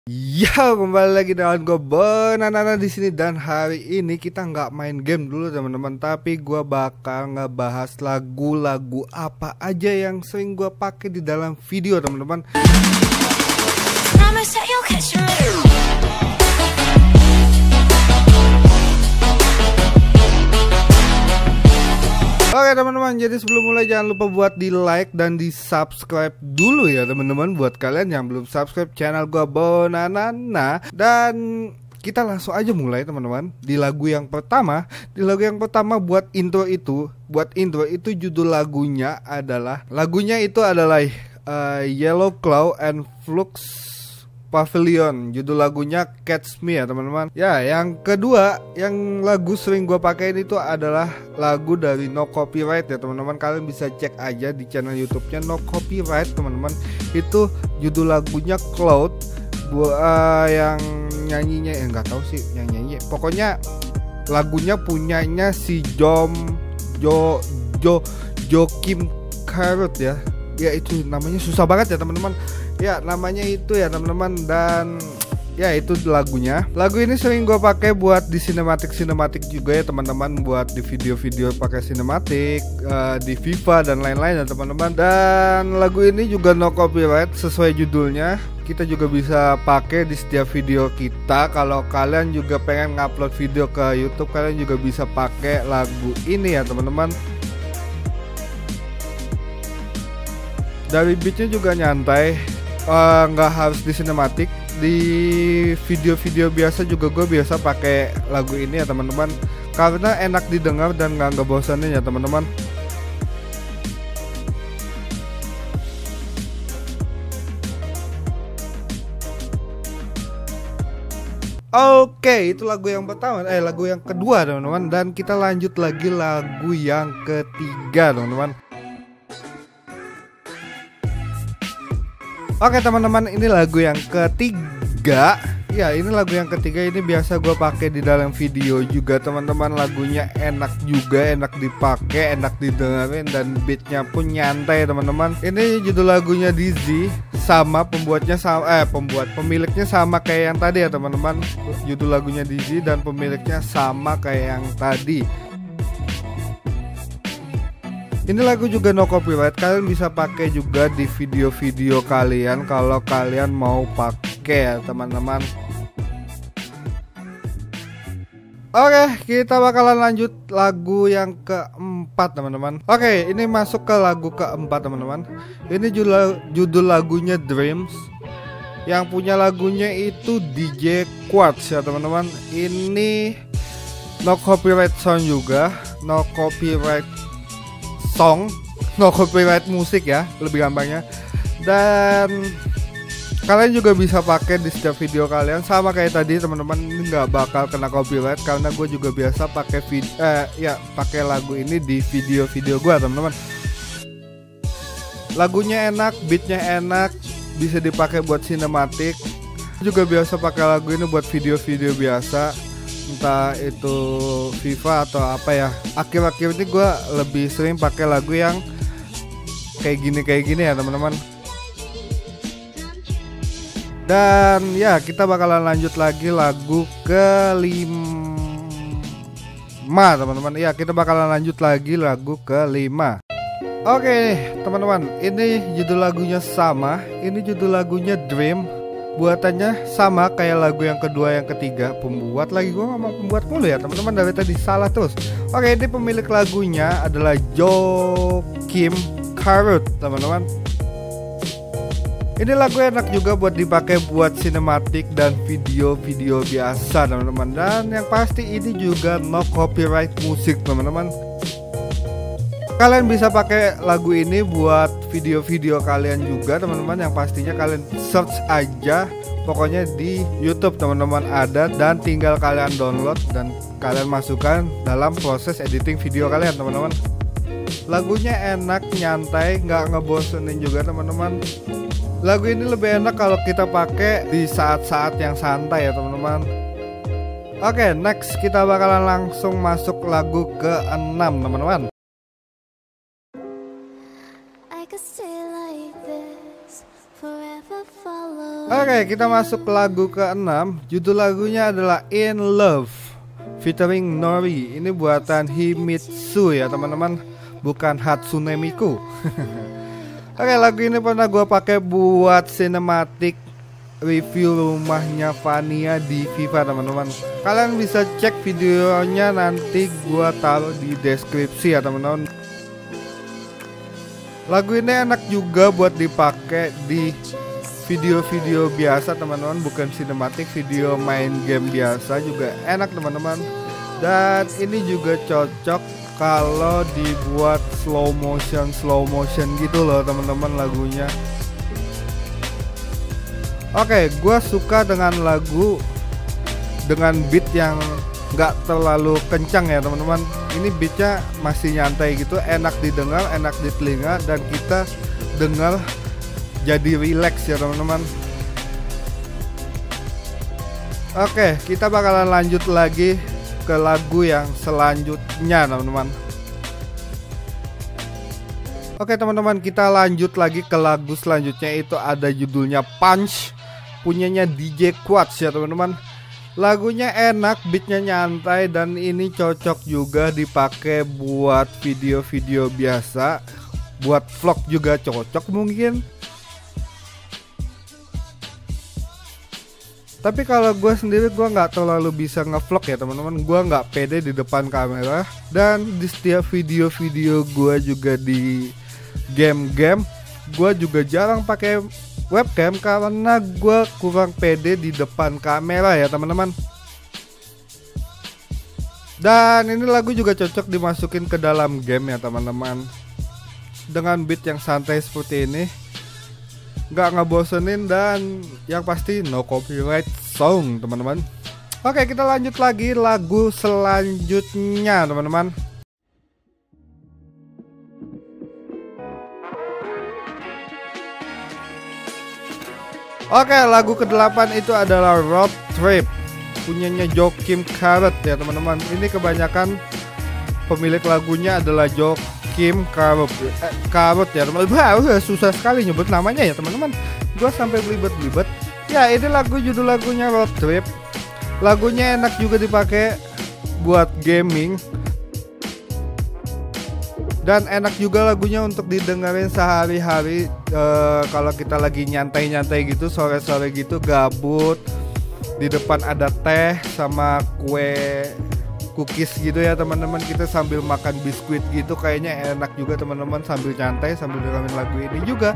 Ya, kembali lagi dengan gue Banana di sini, dan hari ini kita nggak main game dulu teman-teman, tapi gue bakal ngebahas lagu-lagu apa aja yang sering gue pakai di dalam video teman-teman. Oke teman-teman, jadi sebelum mulai jangan lupa buat di like dan di subscribe dulu ya teman-teman, buat kalian yang belum subscribe channel gua Banana. Dan kita langsung aja mulai teman-teman. Di lagu yang pertama buat intro itu judul lagunya adalah Yellow Claw and Flux Pavilion. Judul lagunya Catch Me ya teman-teman. Ya, yang kedua yang lagu sering gue pakai itu adalah lagu dari No Copyright ya teman-teman. Kalian bisa cek aja di channel YouTube-nya No Copyright teman-teman. Itu judul lagunya Cloud. Yang nyanyinya nggak tahu sih yang nyanyi. Pokoknya lagunya punyanya si Joakim Karut ya. Ya itu namanya susah banget ya teman-teman. Ya namanya itu ya teman-teman, dan ya itu lagunya. Lagu ini sering gue pakai buat di sinematik juga ya teman-teman, buat di video-video pakai sinematik, di FIFA dan lain-lain ya teman-teman. Dan lagu ini juga no copyright sesuai judulnya. Kita juga bisa pakai di setiap video kita. Kalau kalian juga pengen ngupload video ke YouTube, kalian juga bisa pakai lagu ini ya teman-teman. Dari beatnya juga nyantai, nggak harus di sinematik. Di video-video biasa juga gue biasa pakai lagu ini ya teman-teman, karena enak didengar dan nggak ngebosanin ya teman-teman. Oke, itu lagu yang pertama, lagu yang kedua teman-teman, dan kita lanjut lagi lagu yang ketiga teman-teman. Oke teman-teman, ini lagu yang ketiga. Ya, ini lagu yang ketiga, ini biasa gue pakai di dalam video juga teman-teman. Lagunya enak juga, enak dipakai, enak didengarin, dan beatnya pun nyantai teman-teman. Ini judul lagunya Dizzy, sama pembuatnya sama, pemiliknya sama kayak yang tadi ya teman-teman. Judul lagunya Dizzy dan pemiliknya sama kayak yang tadi. Ini lagu juga no copyright, kalian bisa pakai juga di video-video kalian kalau kalian mau pakai ya teman-teman. Oke, kita bakalan lanjut lagu yang keempat teman-teman. Oke, ini masuk ke lagu keempat teman-teman. Ini judul lagunya Dreams. Yang punya lagunya itu DJ Quartz ya teman-teman. Ini no copyright sound juga, no copyright song, no copyright musik ya, lebih gampangnya. Dan kalian juga bisa pakai di setiap video kalian, sama kayak tadi teman-teman. Ini nggak bakal kena copyright karena gue juga biasa pakai pakai lagu ini di video-video gue teman-teman. Lagunya enak, beatnya enak, bisa dipakai buat sinematik. Juga biasa pakai lagu ini buat video-video biasa, entah itu FIFA atau apa ya. Akhir-akhir ini gue lebih sering pakai lagu yang kayak gini ya teman-teman. Dan ya, kita bakalan lanjut lagi lagu kelima teman-teman. Ya, kita bakalan lanjut lagi lagu kelima. Oke teman-teman, ini judul lagunya sama. Ini judul lagunya Dream. Buatannya sama kayak lagu yang kedua, yang ketiga. Pembuat lagi, gue ngomong pembuat mulu ya teman-teman, dari tadi salah terus. Oke, ini pemilik lagunya adalah Joakim Karut teman-teman. Ini lagu enak juga buat dipakai buat sinematik dan video-video biasa teman-teman. Dan yang pasti ini juga no copyright musik teman-teman. Kalian bisa pakai lagu ini buat video-video kalian juga teman-teman. Yang pastinya kalian search aja, pokoknya di YouTube teman-teman ada, dan tinggal kalian download dan kalian masukkan dalam proses editing video kalian teman-teman. Lagunya enak, nyantai, nggak ngebosenin juga teman-teman. Lagu ini lebih enak kalau kita pakai di saat-saat yang santai ya teman-teman. Oke, next kita bakalan langsung masuk lagu ke-6 teman-teman. I could stay like this forever, follow Oke, kita masuk ke lagu ke-6. Judul lagunya adalah In Love featuring Nori. Ini buatan Himitsu ya teman-teman, bukan Hatsune Miku. Oke, lagu ini pernah gue pakai buat sinematik review rumahnya Vania di FIFA teman-teman. Kalian bisa cek videonya, nanti gue taruh di deskripsi ya teman-teman. Lagu ini enak juga buat dipakai di video-video biasa teman-teman, bukan sinematik, video main game biasa juga enak teman-teman. Dan ini juga cocok kalau dibuat slow motion gitu loh teman-teman lagunya. Oke, gue suka dengan lagu dengan beat yang gak terlalu kencang ya teman-teman. Ini beatnya masih nyantai gitu, enak didengar, enak di telinga, dan kita dengar jadi relax ya teman-teman. Oke, kita bakalan lanjut lagi ke lagu yang selanjutnya teman-teman. Oke teman-teman, kita lanjut lagi ke lagu selanjutnya, itu ada judulnya Punch, punyanya DJ Quatz ya teman-teman. Lagunya enak, beatnya nyantai, dan ini cocok juga dipakai buat video-video biasa, buat vlog juga cocok mungkin. Tapi kalau gue sendiri, gue nggak terlalu bisa ngevlog ya teman-teman. Gue nggak pede di depan kamera, dan di setiap video-video gue juga di game-game, gue juga jarang pakai webcam karena gue kurang pede di depan kamera ya teman-teman. Dan ini lagu juga cocok dimasukin ke dalam game ya teman-teman. Dengan beat yang santai seperti ini, nggak ngebosenin, dan yang pasti no copyright song teman-teman. Oke, kita lanjut lagi lagu selanjutnya teman-teman. Oke, lagu ke-8 itu adalah Road Trip, punyanya Joachim Garraud ya teman-teman. Ini kebanyakan pemilik lagunya adalah Joachim Garraud ya teman-teman. Susah sekali nyebut namanya ya teman-teman. Gua sampai belibet-belibet. Ya, ini lagu, judul lagunya Road Trip. Lagunya enak juga dipakai buat gaming, dan enak juga lagunya untuk didengerin sehari-hari. Kalau kita lagi nyantai-nyantai gitu, sore-sore gitu, gabut, di depan ada teh sama kue cookies gitu ya teman-teman, kita sambil makan biskuit gitu, kayaknya enak juga teman-teman, sambil nyantai sambil dengerin lagu ini juga.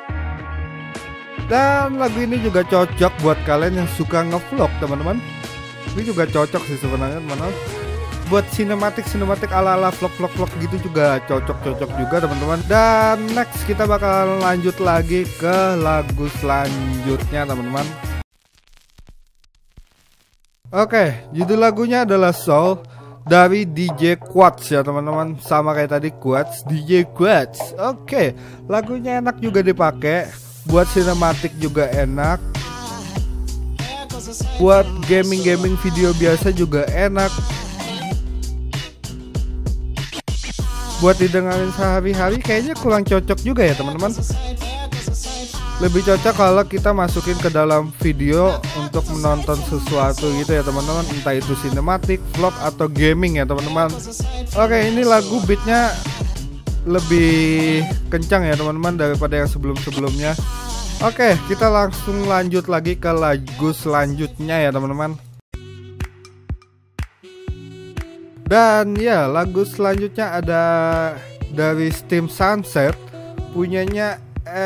Dan lagu ini juga cocok buat kalian yang suka ngevlog teman-teman. Ini juga cocok sih sebenarnya teman-teman, buat sinematik ala-ala vlog gitu juga cocok juga teman-teman. Dan next kita bakal lanjut lagi ke lagu selanjutnya teman-teman. Oke, judul lagunya adalah Soul dari DJ Quatz ya teman-teman. Sama kayak tadi Quatz, DJ Quatz. Oke, lagunya enak juga dipakai buat sinematik juga enak, buat gaming video biasa juga enak, buat didengarin sehari-hari kayaknya kurang cocok juga ya teman-teman. Lebih cocok kalau kita masukin ke dalam video untuk menonton sesuatu gitu ya teman-teman, entah itu sinematik, vlog, atau gaming ya teman-teman. Oke, ini lagu beatnya lebih kencang ya teman-teman daripada yang sebelum-sebelumnya. Oke, kita langsung lanjut lagi ke lagu selanjutnya ya teman-teman. Dan ya, lagu selanjutnya ada dari Steam Sunset, punyanya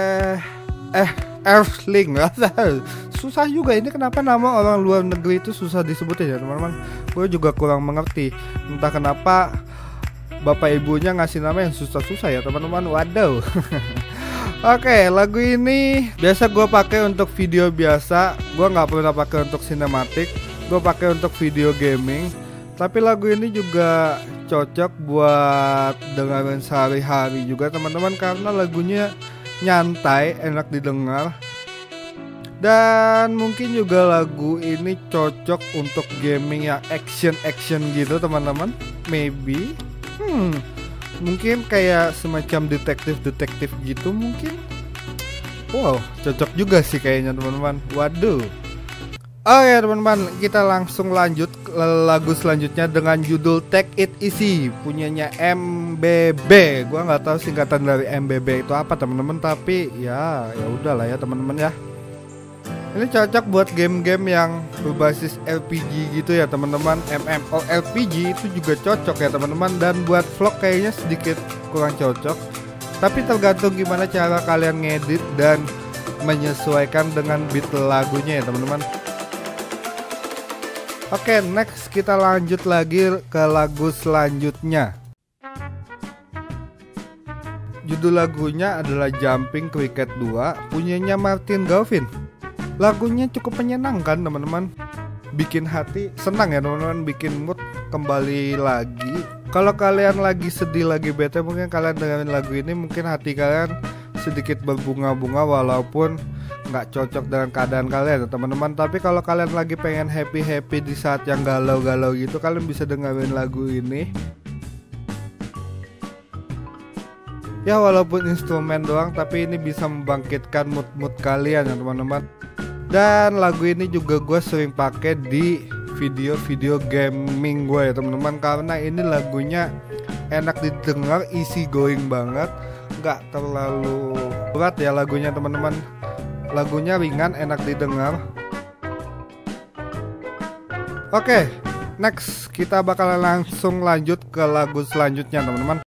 Earthling. Susah juga ini, kenapa nama orang luar negeri itu susah disebutin ya teman-teman. Gue juga kurang mengerti, entah kenapa bapak ibunya ngasih nama yang susah-susah ya teman-teman. Waduh. Oke, lagu ini biasa gue pakai untuk video biasa, gue nggak pernah pakai untuk sinematik, gue pakai untuk video gaming. Tapi lagu ini juga cocok buat dengerin sehari-hari juga teman-teman, karena lagunya nyantai, enak didengar. Dan mungkin juga lagu ini cocok untuk gaming yang action gitu teman-teman. Maybe mungkin kayak semacam detektif gitu mungkin. Wow, cocok juga sih kayaknya teman-teman. Waduh. Oke teman-teman, kita langsung lanjut ke lagu selanjutnya dengan judul Take It Easy, punyanya MBB. Gua nggak tahu singkatan dari MBB itu apa teman-teman, tapi ya udahlah ya teman-teman ya. Ini cocok buat game-game yang berbasis RPG gitu ya teman-teman. MMORPG itu juga cocok ya teman-teman. Dan buat vlog kayaknya sedikit kurang cocok, tapi tergantung gimana cara kalian ngedit dan menyesuaikan dengan beat lagunya ya teman-teman. Oke, next kita lanjut lagi ke lagu selanjutnya. Judul lagunya adalah Jumping Cricket 2, punyanya Martin Galvin. Lagunya cukup menyenangkan teman-teman, bikin hati senang ya teman-teman, bikin mood kembali lagi. Kalau kalian lagi sedih, lagi bete, mungkin kalian dengerin lagu ini, mungkin hati kalian sedikit berbunga-bunga walaupun nggak cocok dengan keadaan kalian teman-teman. Tapi kalau kalian lagi pengen happy-happy di saat yang galau-galau gitu, kalian bisa dengerin lagu ini. Ya walaupun instrumen doang, tapi ini bisa membangkitkan mood kalian ya teman-teman. Dan lagu ini juga gue sering pakai di video-video gaming gue ya teman-teman, karena ini lagunya enak didengar, easy going banget, nggak terlalu berat ya lagunya teman-teman. Lagunya ringan, enak didengar. Oke, next kita bakalan langsung lanjut ke lagu selanjutnya teman-teman.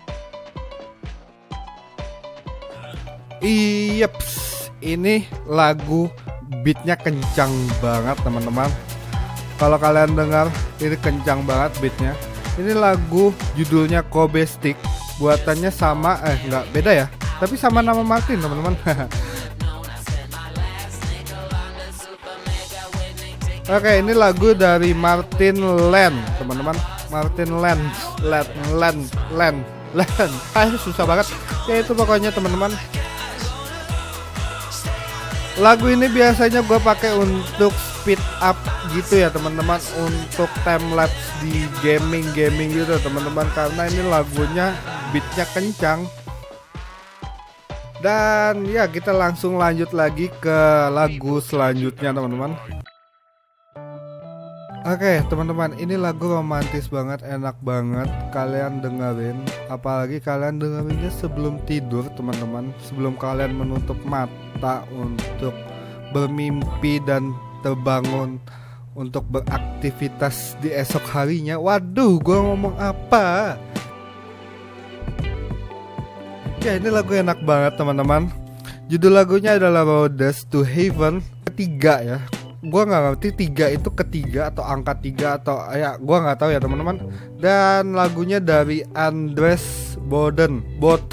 Yeps, ini lagu beatnya kencang banget teman-teman. Kalau kalian dengar, ini kencang banget beatnya. Ini lagu judulnya Kobe Stick, buatannya sama, nggak beda ya, tapi sama nama Martin teman-teman. Oke, ini lagu dari Martin Land teman-teman. Martin Land. Susah banget. Ya itu pokoknya teman-teman. Lagu ini biasanya gue pakai untuk speed up gitu ya teman-teman, untuk time lapse di gaming gitu teman-teman, karena ini lagunya beatnya kencang. Dan ya kita langsung lanjut lagi ke lagu selanjutnya teman-teman. Oke teman-teman, ini lagu romantis banget, enak banget kalian dengerin. Apalagi kalian dengerinnya sebelum tidur teman-teman, sebelum kalian menutup mata untuk bermimpi dan terbangun untuk beraktivitas di esok harinya. Waduh, gua ngomong apa? Ya ini lagu enak banget teman-teman. Judul lagunya adalah Roads to Heaven, ketiga ya. Gua nggak ngerti 3 itu ketiga atau angka 3 atau ya gua nggak tahu ya teman-teman. Dan lagunya dari Andres Botten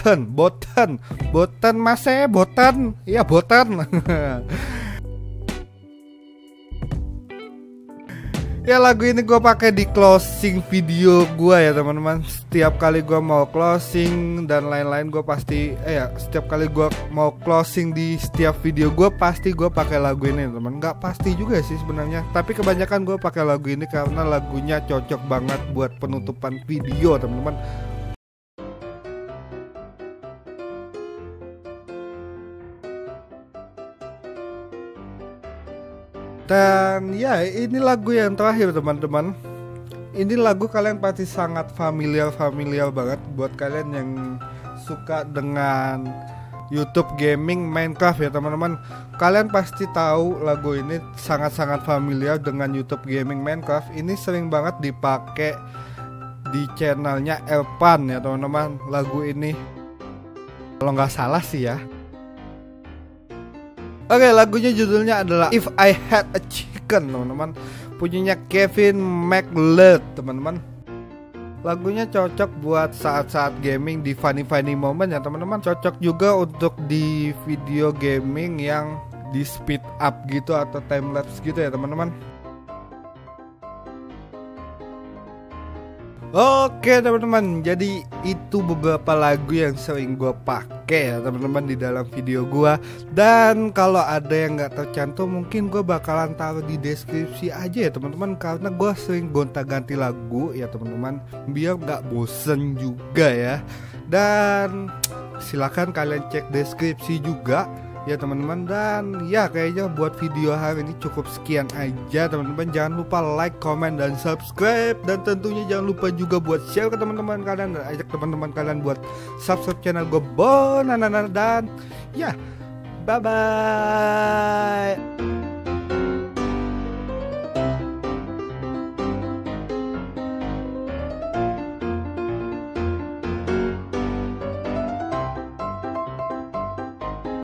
Mase Botten ya Botten. Ya lagu ini gue pakai di closing video gue ya teman-teman. Setiap kali gue mau closing dan lain-lain, gue pasti setiap kali gue mau closing di setiap video gue pasti gue pakai lagu ini teman. Nggak pasti juga sih sebenarnya, tapi kebanyakan gue pakai lagu ini karena lagunya cocok banget buat penutupan video teman-teman. Dan ya ini lagu yang terakhir teman-teman. Ini lagu kalian pasti sangat familiar banget buat kalian yang suka dengan YouTube gaming Minecraft ya teman-teman. Kalian pasti tahu lagu ini sangat-sangat familiar dengan YouTube gaming Minecraft. Ini sering banget dipakai di channelnya Elpan ya teman-teman, lagu ini kalau nggak salah sih ya. Oke, lagunya judulnya adalah If I Had a Chicken teman-teman, punyanya Kevin MacLeod teman-teman. Lagunya cocok buat saat-saat gaming di funny moment ya teman-teman. Cocok juga untuk di video gaming yang di speed up gitu atau time lapse gitu ya teman-teman. Oke teman-teman, jadi itu beberapa lagu yang sering gue pakai ya teman-teman di dalam video gue. Dan kalau ada yang nggak tercantum, mungkin gue bakalan taruh di deskripsi aja ya teman-teman, karena gue sering gonta-ganti lagu ya teman-teman, biar nggak bosen juga ya. Dan silakan kalian cek deskripsi juga ya teman-teman. Dan ya kayaknya buat video hari ini cukup sekian aja teman-teman. Jangan lupa like, comment, dan subscribe. Dan tentunya jangan lupa juga buat share ke teman-teman kalian, dan ajak teman-teman kalian buat subscribe channel gue Bonanana. Dan ya, bye bye.